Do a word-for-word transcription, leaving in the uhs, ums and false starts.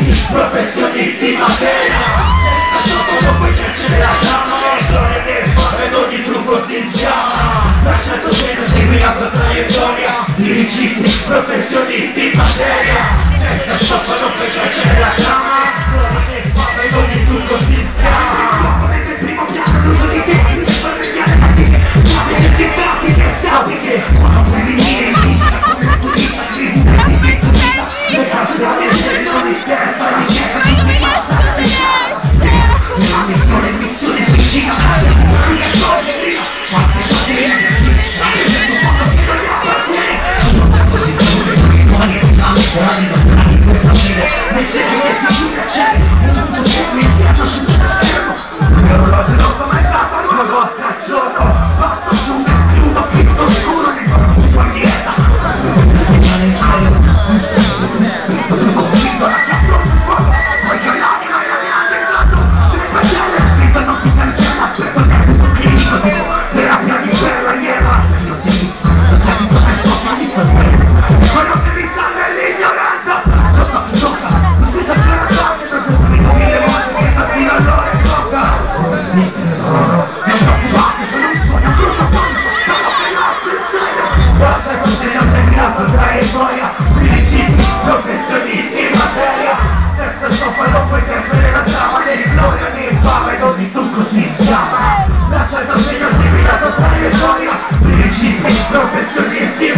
professionisti in materia. Senza gioco non puoi essere la trama, storia del fame ed ogni trucco si schiama. Lasciato senza segui la tua traiettoria, liricisti, professionisti in materia. Senza gioco non puoi essere la trama, storia del fame ed ogni trucco si schiama. Come il primo piano l'uso di te, mi devo arrabbiare da te. Sapi che ti capi, che sapi che non puoi venire in vista come un turista, crisi di vita. Le cazzo la mia gente non mi interessa, mi chiede tutti i passare a pensare. La missione, missione suicida, si raccoglie prima, quante cose le energie, la mia gente quando ti non mi appartiene. Sono una posizione, rimani in una strada, non strani in questa fine, nel cerchio che si chiude c'è, un punto che mi spiace su uno schermo. L'orologio non sto mai dato, non lo cazzoto, passo su un chiudo, finto scuro, mi sono tutto in dieta. Un segnale in aereo, un segno, un spirito, più convinto da capo, poi che l'anima è la mia anche sempre c'è l'espirito, non si cancella, aspetto il tutto clinico, dico, terapia di guerra, iera, io ti dico, socialito questo finito, quello che mi salva è l'ignoranza, sotto, sotto, non si sa più la sorte, non si sa mille volte che mattino allora è tocca, mi tesoro, non preoccupate, sono un sogno brutto quanto, sono penato in serio, basta consegnare il gratto, traiettoria, liricisti, professionisti in materia, senza stoppa non puoi essere la trama dei gloria, né fame ed ogni trucco si schiama, lascia il segno seguire la tua traiettoria, liricisti, professionisti